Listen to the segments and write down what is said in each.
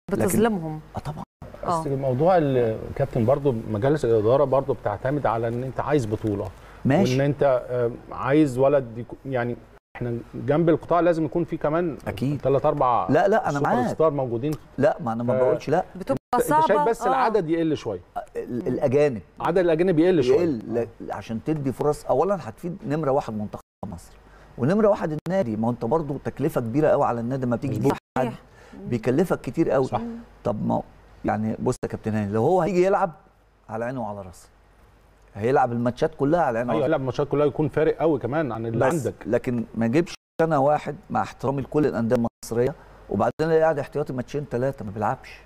بتظلمهم. طبعا. بس موضوع الكابتن برضو مجالس الاداره برضو بتعتمد على ان انت عايز بطوله، ماشي، وان انت عايز ولد يعني احنا جنب القطاع لازم يكون في كمان اكيد 3 4 لا انا معاك سوبر ستار موجودين. لا ما انا ما بقولش لا، بتبقى صعبه. انت شايف بس العدد يقل شويه، الاجانب عدد الاجانب يقل شويه عشان تدي فرص. اولا هتفيد نمره واحد منتخب مصر، ونمره واحد النادي. ما هو انت برضو تكلفه كبيره قوي على النادي، ما بتيجي تجيب حد بيكلفك كتير قوي. صح. طب ما يعني بص يا كابتن هاني، لو هو هيجي يلعب على عينه وعلى راسه، هيلعب الماتشات كلها على عينه. ايوه يلعب الماتشات كلها، يكون فارق قوي كمان عن اللي عندك. لكن ما يجيبش انا واحد مع احترامي لكل الانديه المصريه وبعدين الاقي قاعد احتياطي ماتشين ثلاثه ما بيلعبش.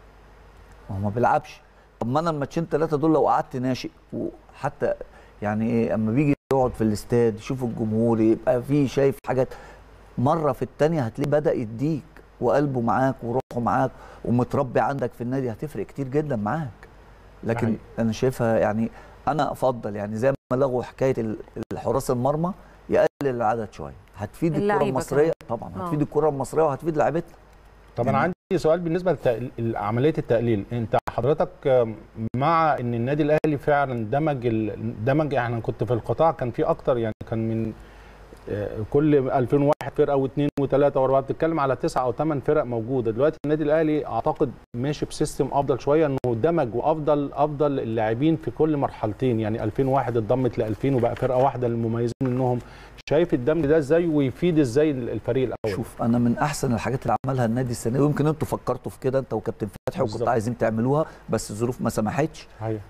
ما بيلعبش. طب ما انا الماتشين ثلاثه دول لو قعدت ناشئ، وحتى يعني ايه اما بيجي يقعد في الاستاد يشوف الجمهور يبقى فيه شايف حاجات، مره في الثانيه هتلاقيه بدا يديك وقلبه معاك وروحه معاك ومتربي عندك في النادي، هتفرق كتير جدا معاك. لكن انا شايفها يعني انا افضل يعني زي ما لغوا حكايه الحراس المرمى يقلل العدد شويه، هتفيد الكره المصريه طبعا، هتفيد الكره المصريه وهتفيد لعيبتنا. طب انا عندي سؤال بالنسبه لعمليه التقليل، انت حضرتك مع ان النادي الاهلي فعلا دمج يعني كنت في القطاع كان في اكتر، يعني كان من كل 2001 فرقه واثنين وثلاثه واربعه، بتتكلم على 9 أو 8 فرق موجوده. دلوقتي النادي الاهلي اعتقد ماشي بسيستم افضل شويه، انه دمج وافضل اللاعبين في كل مرحلتين، يعني 2001 اتضمت ل 2000 وبقى فرقه واحده المميزين منهم. شايف الدمج ده ازاي ويفيد ازاي الفريق الاول؟ شوف انا من احسن الحاجات اللي عملها النادي السنه دي، ويمكن انتوا فكرتوا في كده انت وكابتن فتحي وكنتوا عايزين تعملوها بس الظروف ما سمحتش.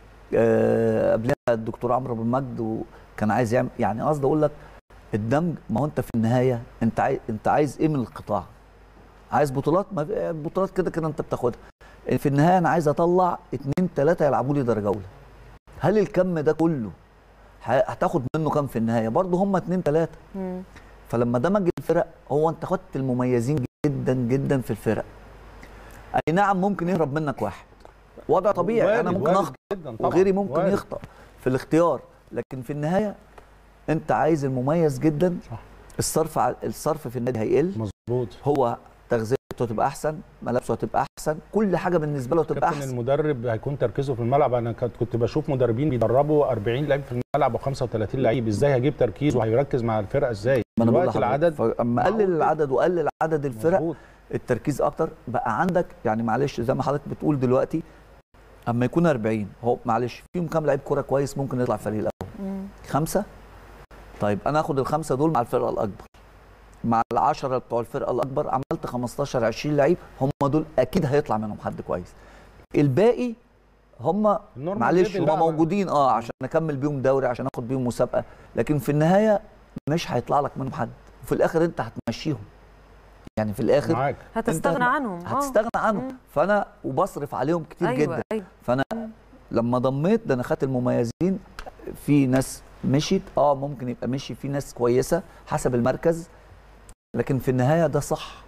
قبلها الدكتور عمرو ابو المجد وكان عايز يعمل، يعني قصدي اقول لك الدمج. ما هو انت في النهايه انت عايز ايه من القطاع؟ عايز بطولات؟ ما بطولات كده كده انت بتاخدها. في النهايه انا عايز اطلع 2 3 يلعبوا لي درجه اولى. هل الكم ده كله هتاخد منه كام في النهايه؟ برضه هم 2 3. فلما دمج الفرق هو انت خدت المميزين جدا جدا في الفرق. اي نعم ممكن يهرب منك واحد، وضع طبيعي، انا ممكن اخطأ وغيري ممكن يخطأ في الاختيار، لكن في النهايه انت عايز المميز جدا. صح. الصرف في النادي هيقل. مظبوط. هو تغذيته تبقى احسن، ملابسه هتبقى احسن، كل حاجه بالنسبه له تبقى احسن. المدرب هيكون تركيزه في الملعب. انا كنت بشوف مدربين بيدربوا 40 لعيب في الملعب و35 لعيب، ازاي هيجيب تركيز وهيركز مع الفرقه ازاي؟ ما انا بقول العدد اما قلل العدد وقلل عدد الفرق مظبوط. التركيز اكتر بقى عندك. يعني معلش زي ما حضرتك بتقول دلوقتي اما يكون 40 هو معلش فيهم كام لعيب كوره كويس ممكن يطلع الفريق الاول؟ 5. طيب انا اخد ال5 دول مع الفرقه الاكبر، مع ال10 بتوع الفرقه الاكبر، عملت 15 20 لعيب، هم دول اكيد هيطلع منهم حد كويس. الباقي هم معلش هم موجودين عشان اكمل بيهم دوري، عشان اخد بيهم مسابقه، لكن في النهايه مش هيطلع لك منهم حد، وفي الاخر انت هتمشيهم. يعني في الاخر معاك. هتستغنى عنهم. هتستغنى عنهم. فانا وبصرف عليهم كتير جدا. فانا لما ضميت ده انا خدت المميزين. في ناس مشيت ممكن يبقى مشي في ناس كويسه حسب المركز، لكن في النهايه ده صح.